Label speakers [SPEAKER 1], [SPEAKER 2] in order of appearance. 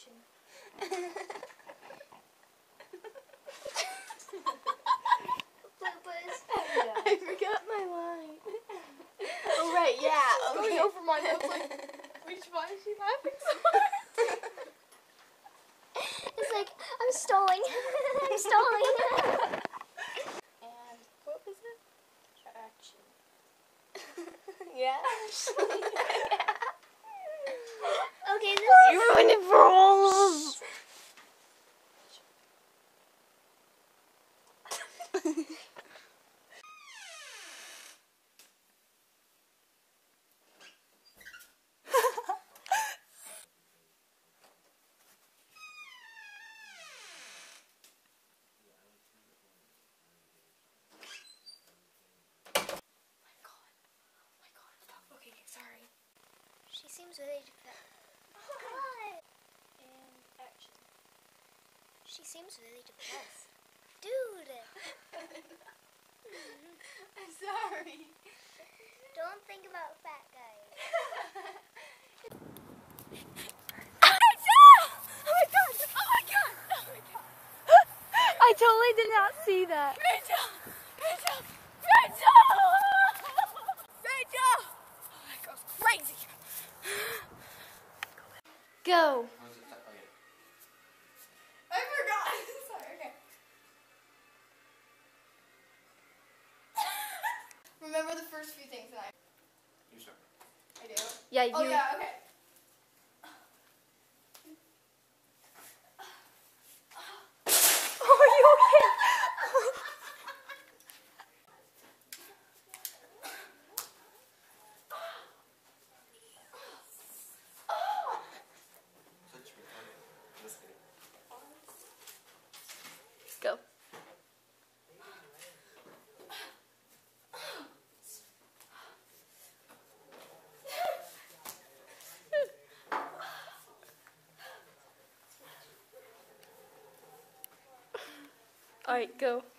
[SPEAKER 1] Action.
[SPEAKER 2] Bloopers.
[SPEAKER 1] Yeah.
[SPEAKER 3] I forgot my line.
[SPEAKER 1] Oh right, yeah.
[SPEAKER 3] It's going over my nose like, which one is she laughing so hard?
[SPEAKER 2] It's like, I'm stalling. I'm stalling.
[SPEAKER 1] And what was it? Action. Yeah.
[SPEAKER 2] Okay, this
[SPEAKER 3] You ruined it for all of us.
[SPEAKER 1] Okay, sorry.
[SPEAKER 2] She seems really depressed. What?
[SPEAKER 1] And action.
[SPEAKER 2] She seems really depressed. Dude!
[SPEAKER 1] I'm sorry.
[SPEAKER 2] Don't think about fat guys.
[SPEAKER 3] I totally did not see that.
[SPEAKER 1] Rachel! Rachel! Rachel! Rachel! Oh, that girl's crazy.
[SPEAKER 3] Go.
[SPEAKER 1] I forgot. Sorry, okay. Remember the first few things that
[SPEAKER 4] You start.
[SPEAKER 1] I do?
[SPEAKER 3] Yeah, you.
[SPEAKER 1] Oh yeah, okay.
[SPEAKER 3] Oh, are you okay? Go. All right, go.